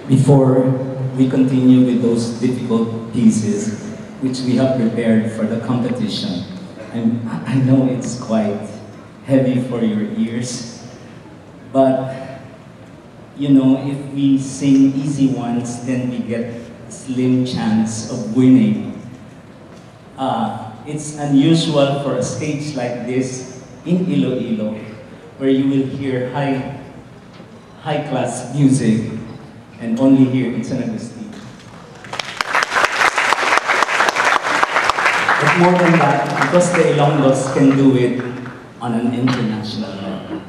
Before we continue with those difficult pieces which we have prepared for the competition, and I know it's quite heavy for your ears, but you know, if we sing easy ones, then we get a slim chance of winning. It's unusual for a stage like this in Iloilo, where you will hear high-class music, and only here in San Agustin. But more than that, because the Ilonggos can do it on an international level.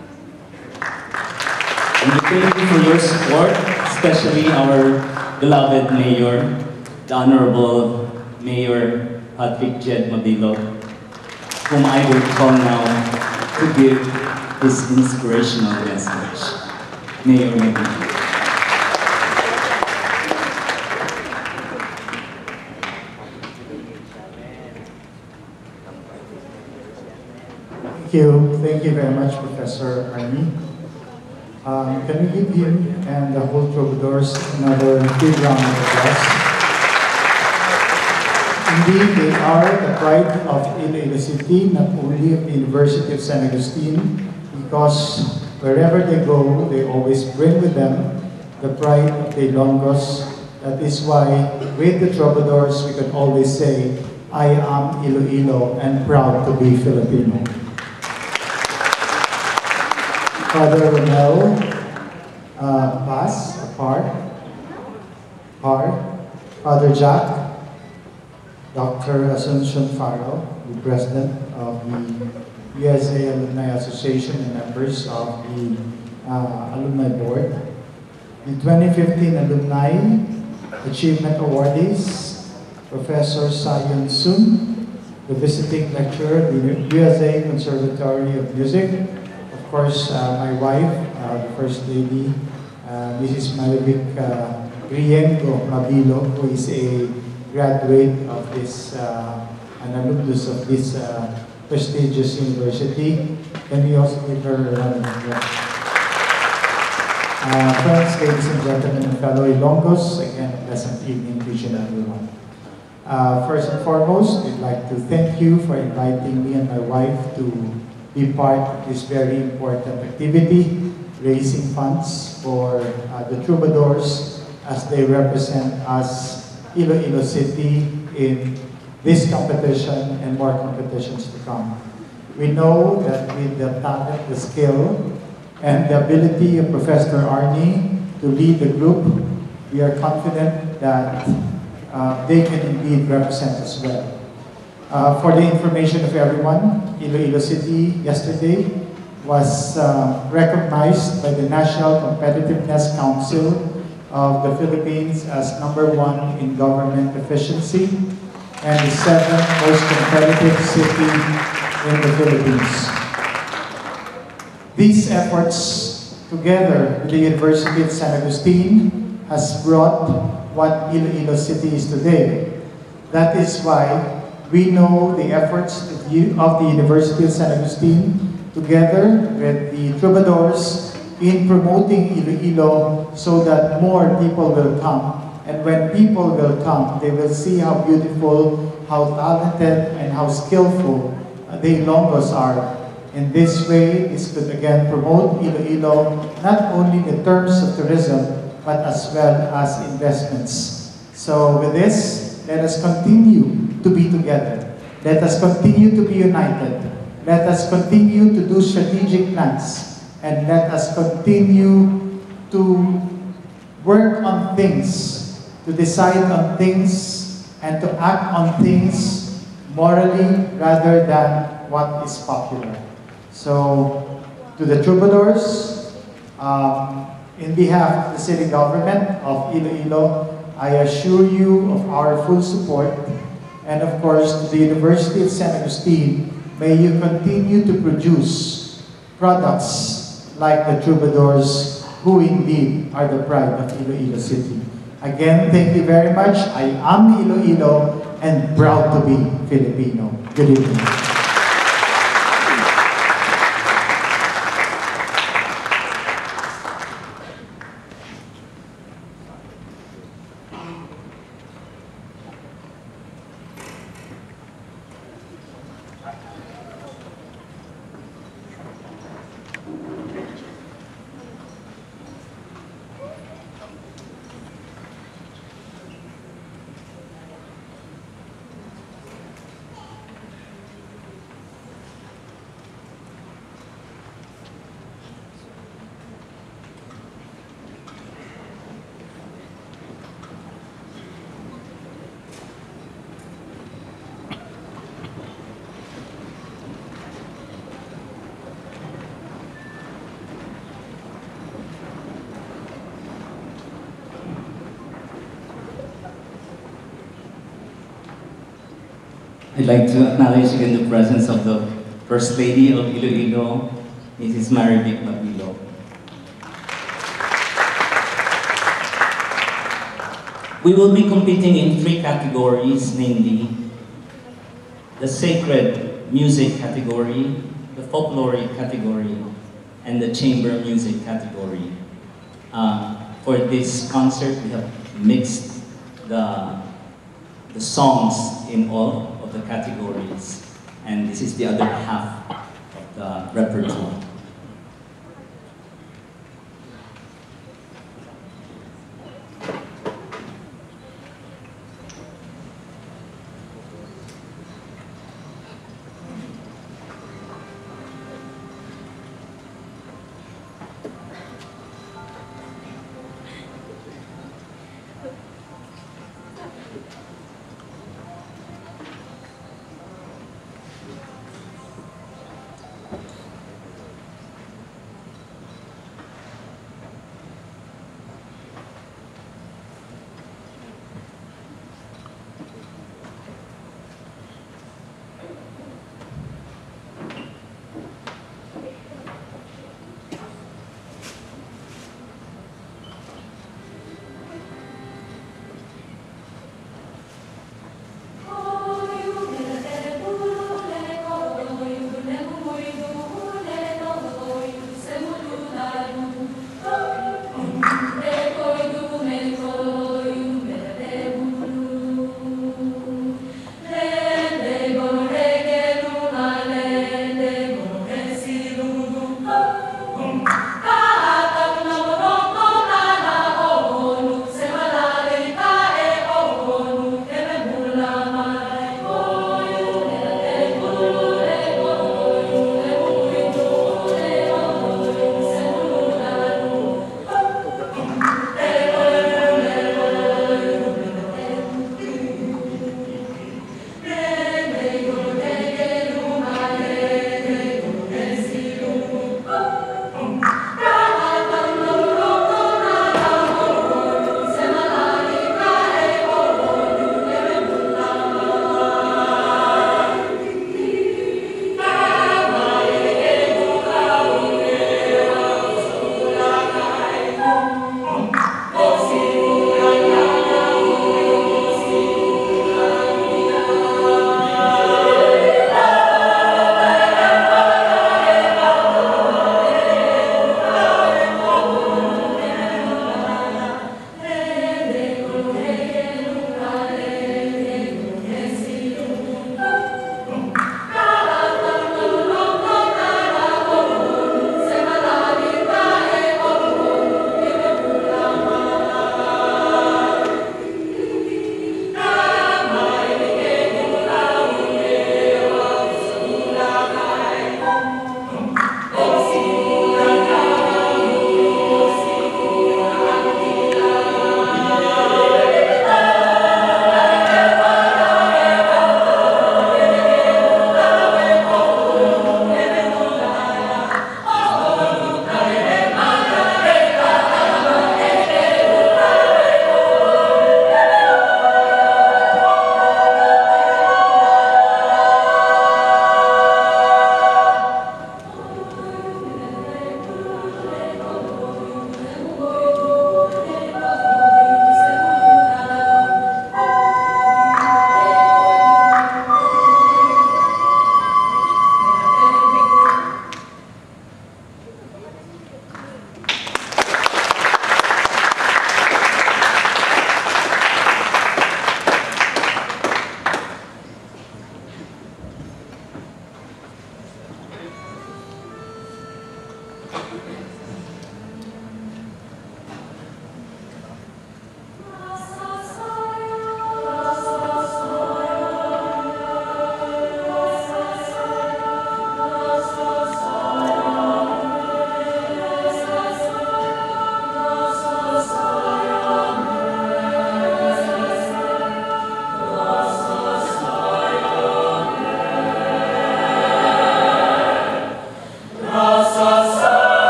And we thank you for your support, especially our beloved Mayor, the Honorable Mayor Patrick Jed Mabilo, whom I will call now to give his inspirational message. Mayor Mabilo. Thank you very much, Professor Arnie. Can we give him and the whole Troubadours another big round of applause? Indeed, they are the pride of Iloilo City, not only of the University of San Agustin, because wherever they go, they always bring with them the pride of the Ilonggos. That is why, with the Troubadours, we can always say, I am Iloilo and proud to be Filipino. Father Romel Paz, Father Jack, Dr. Asuncion Faro, the President of the USA Alumni Association and members of the Alumni Board. The 2015 Alumni Achievement Awardees, Professor Sion Sun, the visiting lecturer, the USA Conservatory of Music. Of course, my wife, the First Lady, Mrs. Malvic Riengo Mabilo, who is a graduate of this, an alumnus of this prestigious university. Can we also give her a round of applause? Friends, ladies and gentlemen, and fellow Ilonggos, again, a pleasant evening to each and everyone. First and foremost, we'd like to thank you for inviting me and my wife to be part of this very important activity, raising funds for the Troubadours as they represent us, Iloilo City, in this competition and more competitions to come. We know that with the talent, the skill, and the ability of Professor Arnie to lead the group, we are confident that they can indeed represent us well. For the information of everyone, Iloilo City yesterday was recognized by the National Competitiveness Council of the Philippines as #1 in government efficiency and the 7th most competitive city in the Philippines. These efforts, together with the University of San Agustin, has brought what Iloilo City is today. That is why we know the efforts of the University of San Agustin, together with the Troubadours, in promoting Iloilo so that more people will come. And when people will come, they will see how beautiful, how talented, and how skillful the Ilonggos are. In this way, this could again promote Iloilo, not only in terms of tourism, but as well as investments. So with this, let us continue to be together. Let us continue to be united. Let us continue to do strategic plans. And let us continue to work on things, to decide on things, and to act on things morally rather than what is popular. So, to the Troubadours, in behalf of the city government of Iloilo, I assure you of our full support. And of course, to the University of San Agustin, may you continue to produce products like the Troubadours, who indeed are the pride of Iloilo City. Again, thank you very much. I am Iloilo and proud to be Filipino. Good evening. I'd like to acknowledge again the presence of the First Lady of Iloilo, Mrs. Marivic Mabilo. We will be competing in 3 categories, namely the sacred music category, the folkloric category, and the chamber music category. For this concert, we have mixed the songs in all of the categories, and this is the other half of the repertoire.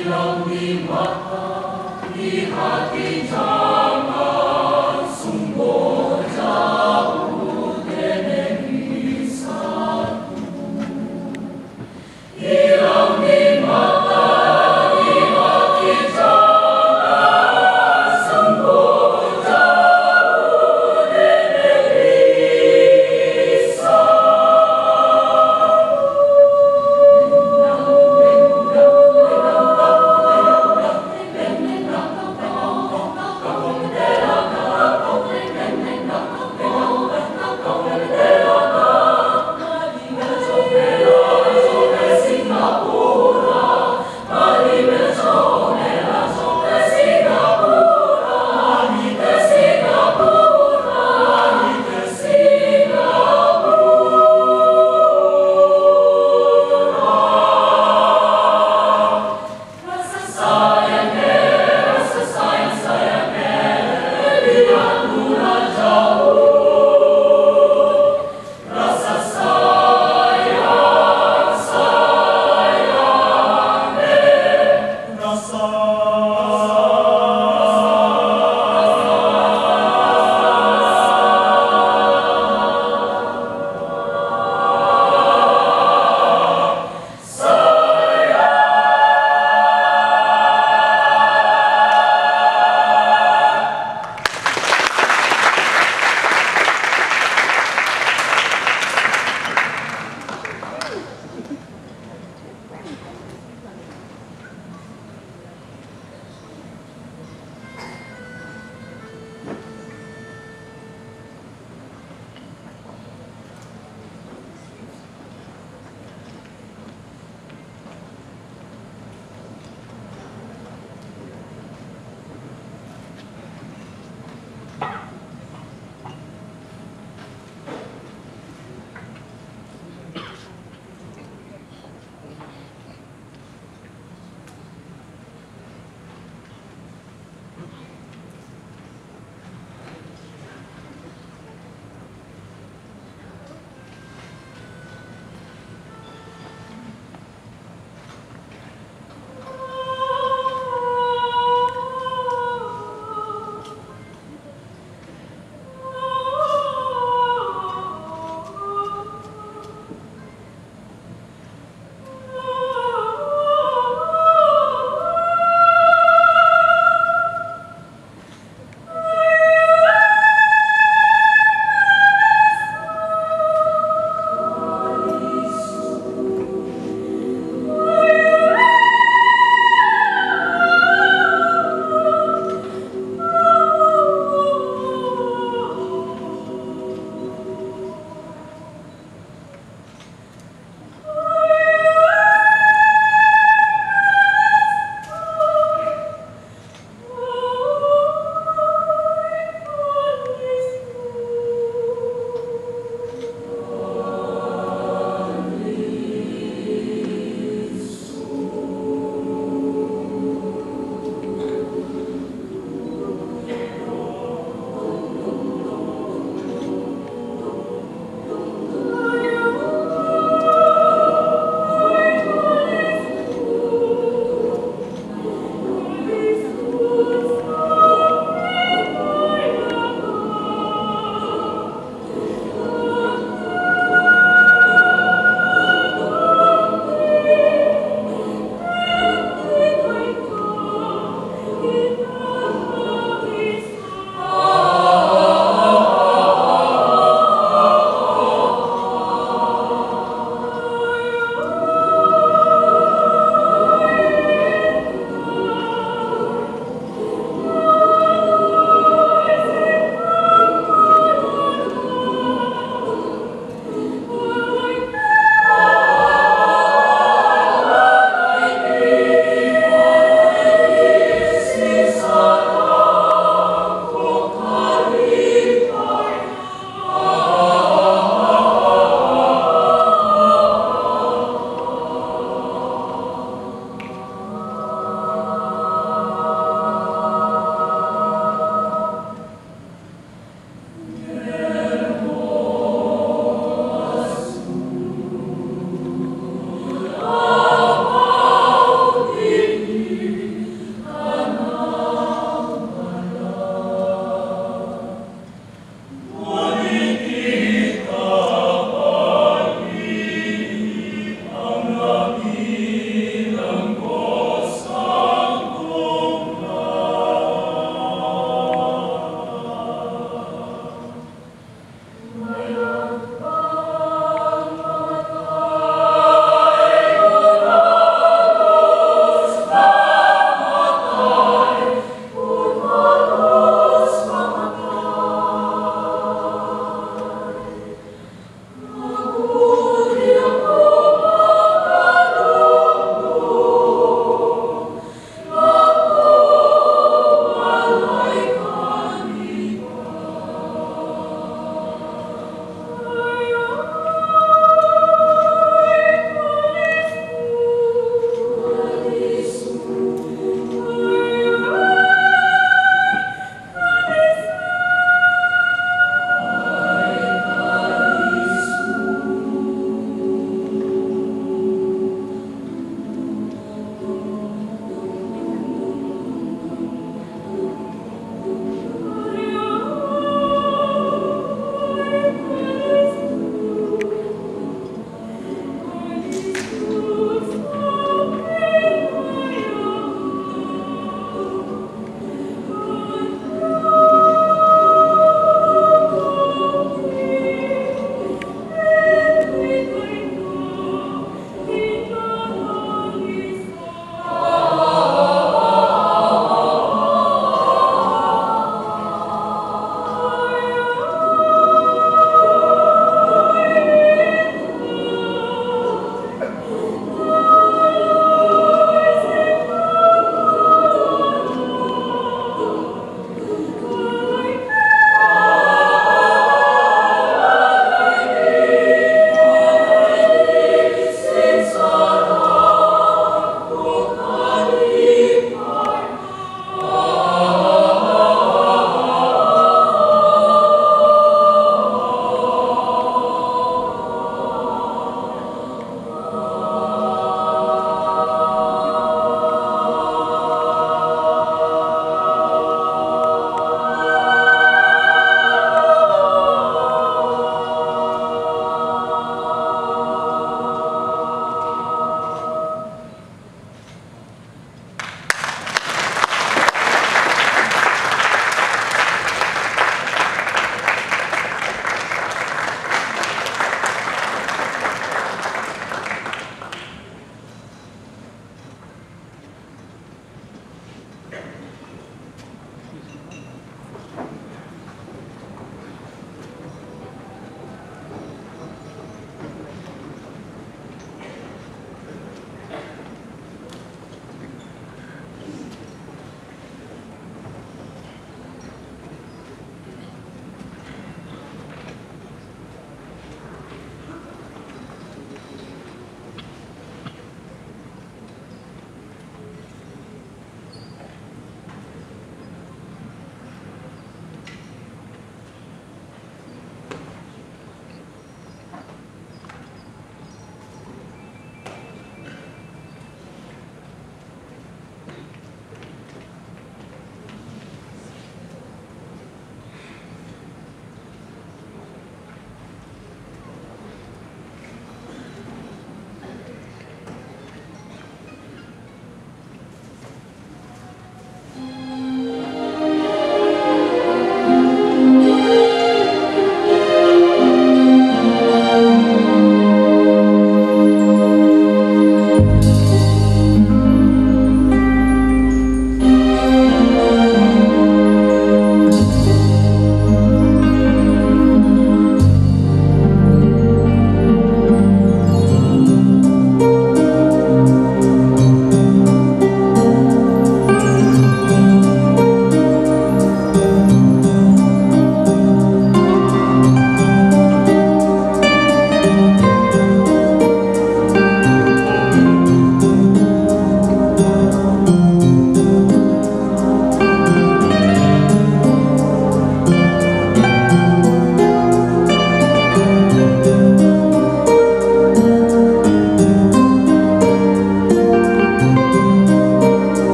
Ilong di mata, di hati jauh.